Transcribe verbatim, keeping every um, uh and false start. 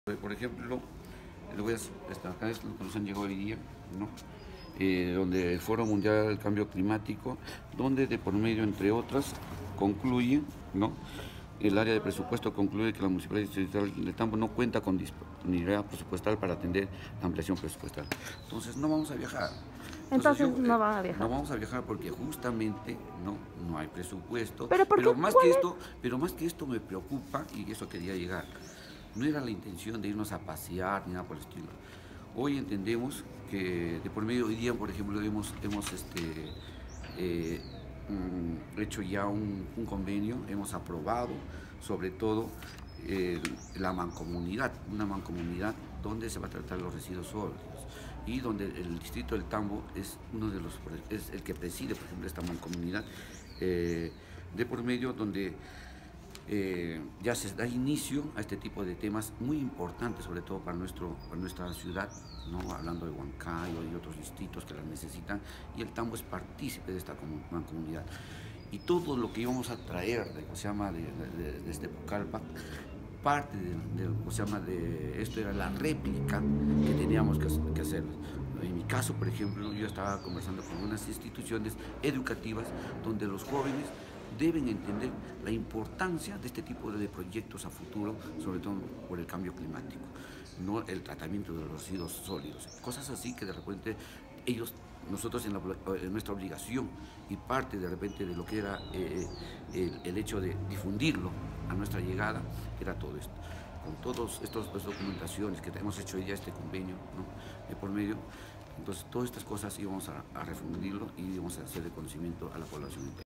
Por ejemplo, le voy a destacar es lo que nos han llegado hoy día, ¿no? Eh, donde el Foro Mundial del Cambio Climático, donde de por medio, entre otras, concluye, ¿no? El área de presupuesto concluye que la Municipalidad Distrital de Tambo no cuenta con disponibilidad presupuestal para atender la ampliación presupuestal. Entonces no vamos a viajar. Entonces, Entonces yo, no eh, van a viajar. No vamos a viajar porque justamente no, no hay presupuesto. ¿Pero por qué? Pero más ¿Cuál que es? esto, pero más que esto me preocupa, y eso quería llegar. No era la intención de irnos a pasear ni nada por el estilo. Hoy entendemos que de por medio, hoy día, por ejemplo, hemos, hemos este, eh, mm, hecho ya un, un convenio, hemos aprobado sobre todo eh, la mancomunidad, una mancomunidad donde se va a tratar los residuos sólidos y donde el distrito del Tambo es uno de los, es el que preside, por ejemplo, esta mancomunidad eh, de por medio donde Eh, ya se da inicio a este tipo de temas muy importantes, sobre todo para, nuestro, para nuestra ciudad, ¿no? Hablando de Huancayo y otros distritos que las necesitan, y el Tambo es partícipe de esta comunidad. Y todo lo que íbamos a traer de, se llama, de, de, de, desde Pucallpa, parte de, de, se llama, de esto era la réplica que teníamos que, que hacer. En mi caso, por ejemplo, yo estaba conversando con unas instituciones educativas donde los jóvenes deben entender la importancia de este tipo de proyectos a futuro, sobre todo por el cambio climático, no el tratamiento de los residuos sólidos, cosas así que de repente ellos, nosotros en, la, en nuestra obligación y parte de repente de lo que era eh, el, el hecho de difundirlo a nuestra llegada, era todo esto. Con todas estas documentaciones que hemos hecho ya este convenio, ¿no? De por medio, entonces todas estas cosas íbamos a, a refundirlo y íbamos a hacer de conocimiento a la población entera.